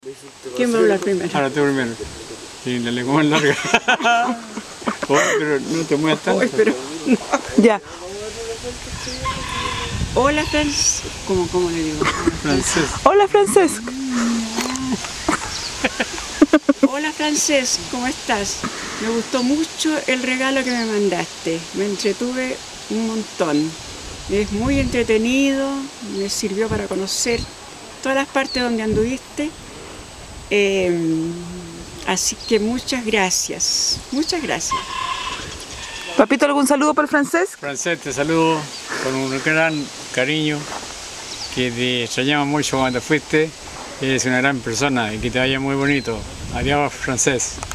¿Quién va a hablar primero? Ahora tú primero. Sí, la lengua más larga. Oh, pero no te muevas tanto. Ya. Hola, ¿Cómo le digo? Francés. Hola, Francesc. Hola, Francesc, ¿cómo estás? Me gustó mucho el regalo que me mandaste. Me entretuve un montón. Es muy entretenido, me sirvió para conocer todas las partes donde anduviste. Así que muchas gracias. Muchas gracias. Papito, ¿algún saludo para el Francesc? Francés, te saludo con un gran cariño, que te extrañamos mucho cuando fuiste. Eres una gran persona y que te vaya muy bonito. Adiós, Francés.